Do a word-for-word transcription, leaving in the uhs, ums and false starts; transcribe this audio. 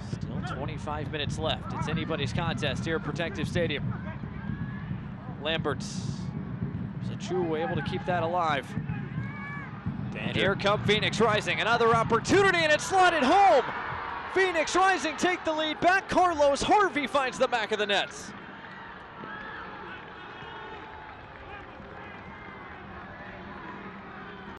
Still twenty-five minutes left. It's anybody's contest here at Protective Stadium. Lambert's Zachu able to keep that alive. And here come Phoenix Rising, another opportunity, and it's slotted home. Phoenix Rising take the lead back. Carlos Harvey finds the back of the nets.